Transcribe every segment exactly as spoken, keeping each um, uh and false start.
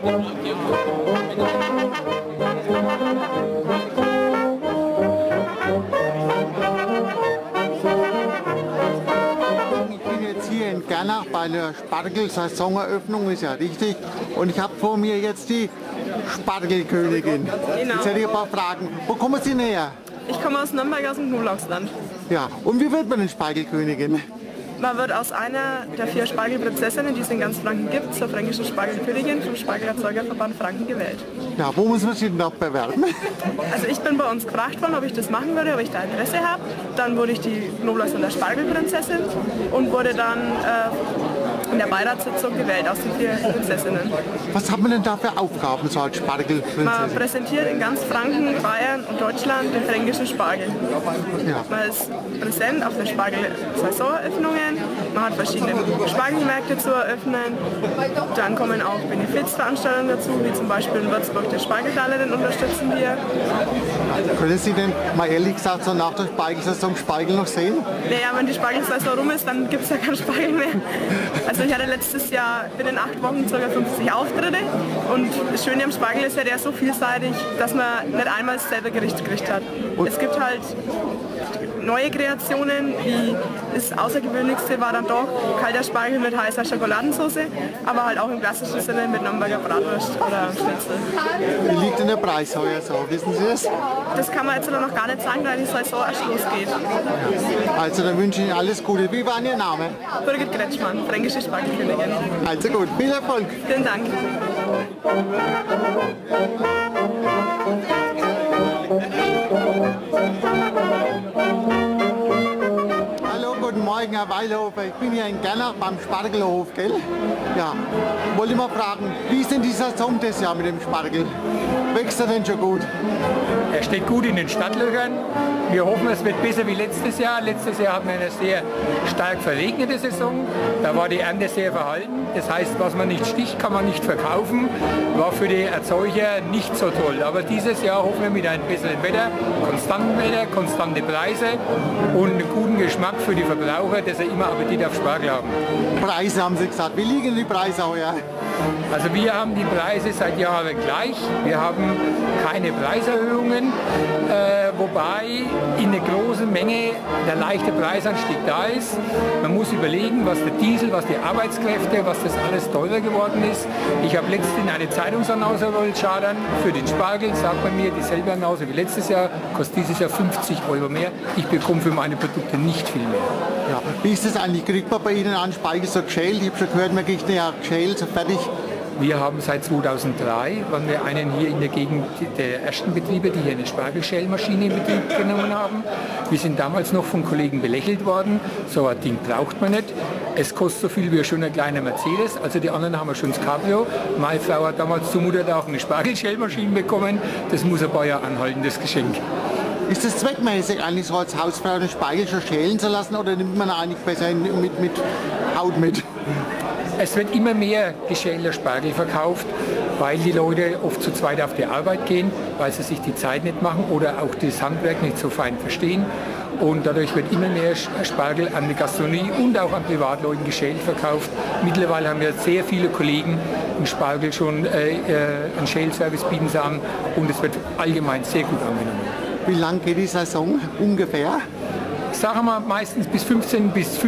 In Gernach bei der Spargel-Saisoneröffnung, ist ja richtig. Und ich habe vor mir jetzt die Spargelkönigin. Genau. Jetzt hätte ich ein paar Fragen. Wo kommen Sie näher? Ich komme aus Nürnberg, aus dem Knoblauchsland. Ja, und wie wird man denn Spargelkönigin? Man wird aus einer der vier Spargelprinzessinnen, die es in ganz Franken gibt, zur fränkischen Spargelkönigin vom Spargelerzeugerverband Franken gewählt. Ja, wo muss man sich denn noch bewerben? Also ich bin bei uns gefragt worden, ob ich das machen würde, ob ich da Interesse habe. Dann wurde ich die Knoblauchslander Spargelprinzessin und wurde dann äh, in der Beiratssitzung gewählt aus den vier Prinzessinnen. Was hat man denn da für Aufgaben so als Spargelprinzessin? Man präsentiert in ganz Franken, Bayern und Deutschland den fränkischen Spargel. Ja. Man ist präsent auf den Spargel-Saisoneröffnungen, man hat verschiedene Spargelmärkte zu eröffnen. Dann kommen auch Benefizveranstaltungen dazu, wie zum Beispiel in Würzburg der Spargeltaler, den unterstützen wir. Können Sie denn mal ehrlich gesagt so nach der Spargelsaison Spargel noch sehen? Naja, wenn die Spargelsaison rum ist, dann gibt es ja keinen Spargel mehr. Also ich hatte letztes Jahr binnen acht Wochen ca. fünfzig Auftritte und das Schöne am Spargel ist ja, der ist so vielseitig, dass man nicht einmal dasselbe Gericht gekriegt hat. Und es gibt halt neue Kreationen, wie das Außergewöhnlichste war dann doch kalter Spargel mit heißer Schokoladensauce, aber halt auch im klassischen Sinne mit Nürnberger Bratwurst oder Schnitzel. Wie liegt denn der Preis heuer so? Wissen Sie das? Das kann man jetzt noch gar nicht sagen, weil die Saison erst losgeht. Also dann wünsche ich Ihnen alles Gute. Wie war Ihr Name? Birgit Kretschmann, fränkische Spargelkönigin. Also gut, viel Erfolg. Vielen Dank. Hallo, guten Morgen, Herr Weilhofer. Ich bin hier in Gernach beim Spargelhof, gell? Ja. Wollte ich mal fragen, wie ist denn die Saison das Jahr mit dem Spargel? Wächst er denn schon gut? Er steht gut in den Stadtlöchern. Wir hoffen, es wird besser wie letztes Jahr. Letztes Jahr hatten wir eine sehr stark verregnete Saison. Da war die Ernte sehr verhalten. Das heißt, was man nicht sticht, kann man nicht verkaufen. War für die Erzeuger nicht so toll. Aber dieses Jahr hoffen wir mit einem besseren Wetter, konstanten Wetter, konstante Preise und einen guten Geschmack für die Verbraucher, dass sie immer Appetit auf Spargel haben. Preise haben Sie gesagt. Wie liegen die Preise heuer? Also wir haben die Preise seit Jahren gleich. Wir haben keine Preiserhöhungen, äh, wobei in einer großen Menge der leichte Preisanstieg da ist. Man muss überlegen, was der Diesel, was die Arbeitskräfte, was das alles teurer geworden ist. Ich habe letztens eine Zeitungsannonce wollen schadern für den Spargel, sagt man mir, dieselbe Annonce wie letztes Jahr, kostet dieses Jahr fünfzig Euro mehr. Ich bekomme für meine Produkte nicht viel mehr. Ja. Wie ist das eigentlich? Kriegt man bei Ihnen an Spargel so geschält? Ich habe schon gehört, man kriegt ja geschält, so fertig. Wir haben seit zweitausenddrei, waren wir einen hier in der Gegend der ersten Betriebe, die hier eine Spargelschälmaschine in Betrieb genommen haben. Wir sind damals noch von Kollegen belächelt worden, so ein Ding braucht man nicht. Es kostet so viel wie schon ein kleiner Mercedes, also die anderen haben wir schon das Cabrio. Meine Frau hat damals zur Muttertag eine Spargelschälmaschine bekommen, das muss ein paar Jahre anhalten, das Geschenk. Ist es zweckmäßig, eigentlich so als Hausfrau den Spargel schon schälen zu lassen oder nimmt man eigentlich besser mit, mit Haut mit? Es wird immer mehr geschälter Spargel verkauft, weil die Leute oft zu zweit auf die Arbeit gehen, weil sie sich die Zeit nicht machen oder auch das Handwerk nicht so fein verstehen. Und dadurch wird immer mehr Spargel an die Gastronomie und auch an Privatleuten geschält verkauft. Mittlerweile haben wir sehr viele Kollegen im Spargel schon äh, einen Schälservice bieten sie an und es wird allgemein sehr gut angenommen. Wie lang geht die Saison ungefähr? Sagen wir meistens bis fünfzehn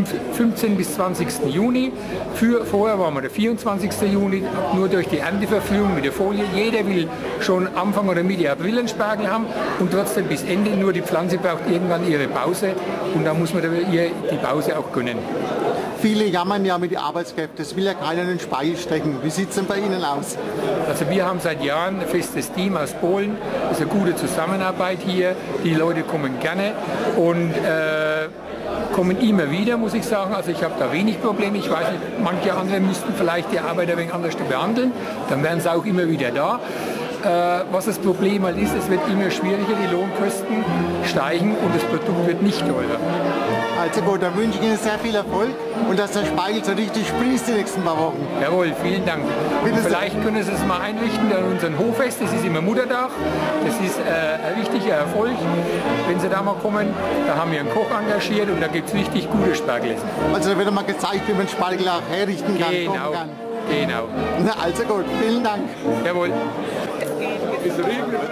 bis zwanzigsten Juni. Für, vorher waren wir der vierundzwanzigsten Juni, nur durch die Ernteverführung mit der Folie. Jeder will schon Anfang oder Mitte April einen Spargel haben und trotzdem bis Ende. Nur die Pflanze braucht irgendwann ihre Pause und da muss man ihr die Pause auch gönnen. Viele jammern ja mit den Arbeitskräften, es will ja keiner in den Speichel stecken. Wie sieht es denn bei Ihnen aus? Also wir haben seit Jahren ein festes Team aus Polen, es ist eine gute Zusammenarbeit hier, die Leute kommen gerne und äh, kommen immer wieder, muss ich sagen. Also ich habe da wenig Probleme, ich weiß nicht, manche andere müssten vielleicht die Arbeiter ein wenig anders behandeln, dann wären sie auch immer wieder da. Äh, was das Problem halt ist, es wird immer schwieriger, die Lohnkosten steigen und das Produkt wird nicht teurer. Also gut, dann wünsche ich Ihnen sehr viel Erfolg und dass der Spargel so richtig sprießt die nächsten paar Wochen. Jawohl, vielen Dank. Und vielleicht können Sie es mal einrichten an unserem Hoffest, das ist immer Muttertag, das ist äh, ein richtiger Erfolg. Wenn Sie da mal kommen, da haben wir einen Koch engagiert und da gibt es richtig gute Spargelessen. Also da wird mal gezeigt, wie man Spargel auch herrichten kann. Genau. Kann. Genau. Na, also gut, vielen Dank. Jawohl. Es regnet.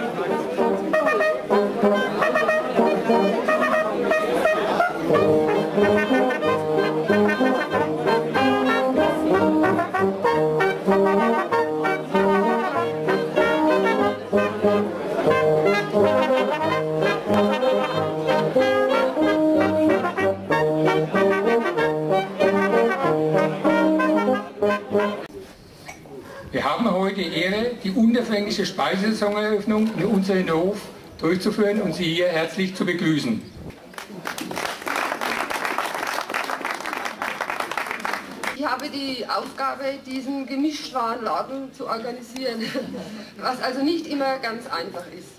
Wir haben heute die Ehre, die unterfränkische Speisesaisoneröffnung in unserem Hof durchzuführen und Sie hier herzlich zu begrüßen. Ich habe die Aufgabe, diesen Gemischtwarenladen zu organisieren, was also nicht immer ganz einfach ist.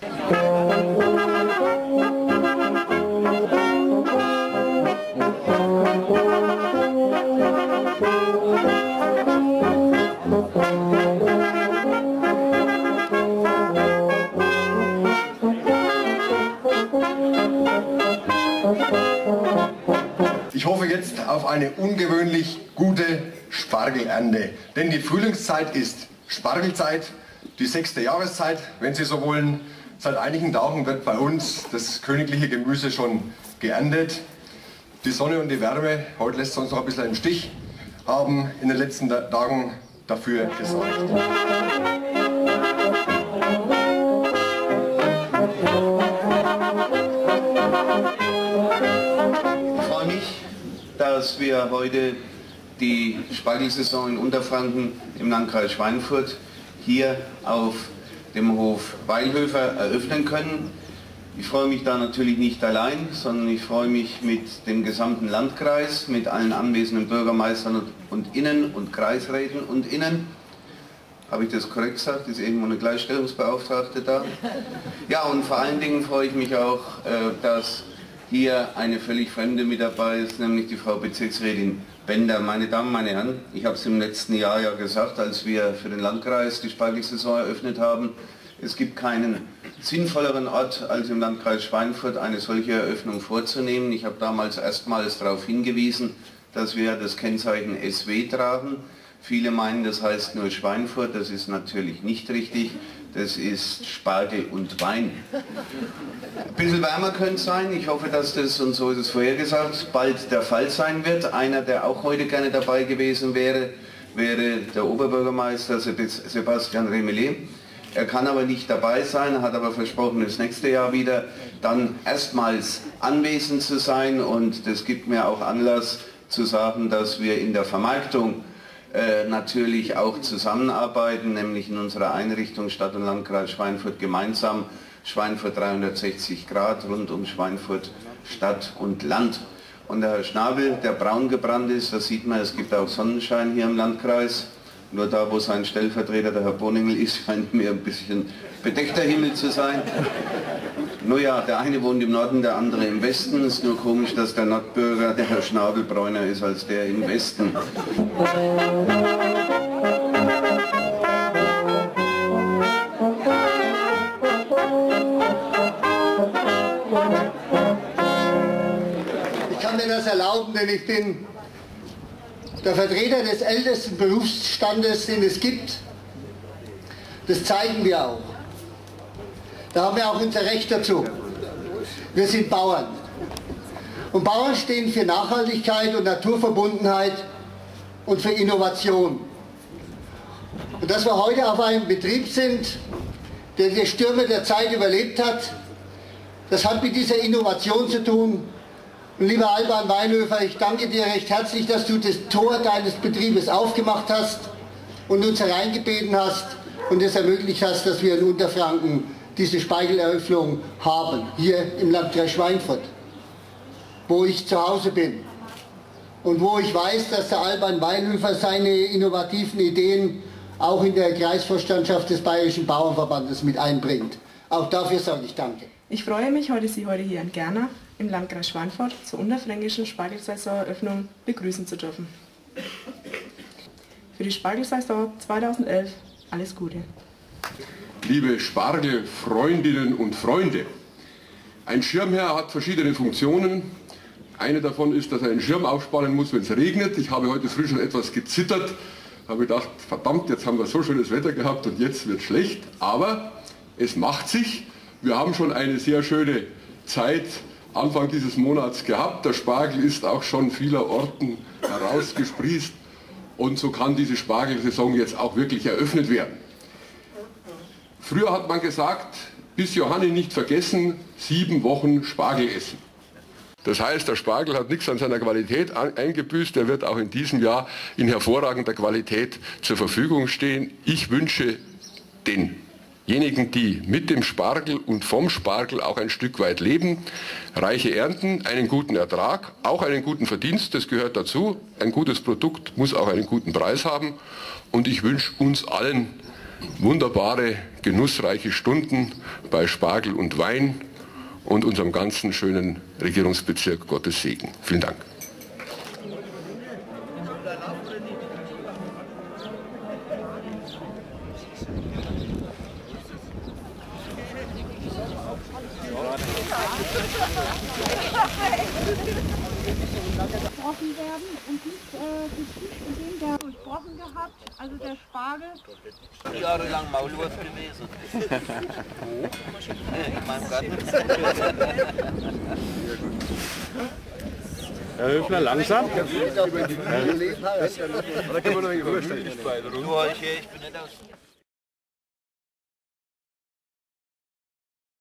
Ich hoffe jetzt auf eine ungewöhnlich gute Spargelernte, denn die Frühlingszeit ist Spargelzeit, die sechste Jahreszeit, wenn Sie so wollen. Seit einigen Tagen wird bei uns das königliche Gemüse schon geerntet. Die Sonne und die Wärme, heute lässt es uns noch ein bisschen im Stich, haben in den letzten Tagen dafür gesorgt. Ich freue mich, dass wir heute die Spargelsaison in Unterfranken im Landkreis Schweinfurt hier auf dem Hof Weilhöfer eröffnen können. Ich freue mich da natürlich nicht allein, sondern ich freue mich mit dem gesamten Landkreis, mit allen anwesenden Bürgermeistern und Innen- und Kreisräten und Innen. Habe ich das korrekt gesagt? Ist irgendwo eine Gleichstellungsbeauftragte da? Ja, und vor allen Dingen freue ich mich auch, dass hier eine völlig Fremde mit dabei ist, nämlich die Frau Bezirksrätin Bender. Meine Damen, meine Herren, ich habe es im letzten Jahr ja gesagt, als wir für den Landkreis die Spargelsaison eröffnet haben, es gibt keinen sinnvolleren Ort, als im Landkreis Schweinfurt eine solche Eröffnung vorzunehmen. Ich habe damals erstmals darauf hingewiesen, dass wir das Kennzeichen S W tragen. Viele meinen, das heißt nur Schweinfurt, das ist natürlich nicht richtig. Das ist Spargel und Wein. Ein bisschen wärmer könnte es sein. Ich hoffe, dass das, und so ist es vorhergesagt, bald der Fall sein wird. Einer, der auch heute gerne dabei gewesen wäre, wäre der Oberbürgermeister Sebastian Remelé. Er kann aber nicht dabei sein, hat aber versprochen, das nächste Jahr wieder dann erstmals anwesend zu sein. Und das gibt mir auch Anlass zu sagen, dass wir in der Vermarktung Äh, natürlich auch zusammenarbeiten, nämlich in unserer Einrichtung Stadt und Landkreis Schweinfurt gemeinsam, Schweinfurt dreihundertsechzig Grad, rund um Schweinfurt Stadt und Land. Und der Herr Schnabel, der braun gebrannt ist, das sieht man, es gibt auch Sonnenschein hier im Landkreis. Nur da, wo sein Stellvertreter, der Herr Boningel, ist, scheint mir ein bisschen bedeckter Himmel zu sein. Nur ja, der eine wohnt im Norden, der andere im Westen. Es ist nur komisch, dass der Nordbürger, der Herr Schnabel, bräuner ist als der im Westen. Ich kann mir das erlauben, denn ich bin der Vertreter des ältesten Berufsstandes, den es gibt. Das zeigen wir auch. Da haben wir auch unser Recht dazu. Wir sind Bauern. Und Bauern stehen für Nachhaltigkeit und Naturverbundenheit und für Innovation. Und dass wir heute auf einem Betrieb sind, der die Stürme der Zeit überlebt hat, das hat mit dieser Innovation zu tun. Und lieber Alban Weilhöfer, ich danke dir recht herzlich, dass du das Tor deines Betriebes aufgemacht hast und uns hereingebeten hast und es ermöglicht hast, dass wir in Unterfranken diese Spargeleröffnung haben, hier im Landkreis Schweinfurt, wo ich zu Hause bin und wo ich weiß, dass der Alban Weilhöfer seine innovativen Ideen auch in der Kreisvorstandschaft des Bayerischen Bauernverbandes mit einbringt. Auch dafür sage ich danke. Ich freue mich, heute Sie heute hier in Gerna im Landkreis Schweinfurt zur unterfränkischen Spargelsaisoneröffnung begrüßen zu dürfen. Für die Spargelsaison zweitausendelf alles Gute. Liebe Spargelfreundinnen und Freunde, ein Schirmherr hat verschiedene Funktionen. Eine davon ist, dass er einen Schirm aufspannen muss, wenn es regnet. Ich habe heute früh schon etwas gezittert, habe ich gedacht, verdammt, jetzt haben wir so schönes Wetter gehabt und jetzt wird schlecht. Aber es macht sich. Wir haben schon eine sehr schöne Zeit Anfang dieses Monats gehabt. Der Spargel ist auch schon vieler Orten herausgesprießt. Und so kann diese Spargelsaison jetzt auch wirklich eröffnet werden. Früher hat man gesagt, bis Johanni nicht vergessen, sieben Wochen Spargel essen. Das heißt, der Spargel hat nichts an seiner Qualität eingebüßt. Er wird auch in diesem Jahr in hervorragender Qualität zur Verfügung stehen. Ich wünsche denjenigen, die mit dem Spargel und vom Spargel auch ein Stück weit leben, reiche Ernten, einen guten Ertrag, auch einen guten Verdienst, das gehört dazu. Ein gutes Produkt muss auch einen guten Preis haben. Und ich wünsche uns allen wunderbare, genussreiche Stunden bei Spargel und Wein und unserem ganzen schönen Regierungsbezirk Gottes Segen. Vielen Dank. Durchbrochen werden und nicht äh, bestimmt in dem der durchbrochen gehabt, also der Spargel. Jahrelang Maulwurf gewesen. In meinem Garten. Herr Höfner, langsam. Oder können wir noch nicht rüberstellen? Du, ich bin nicht aus.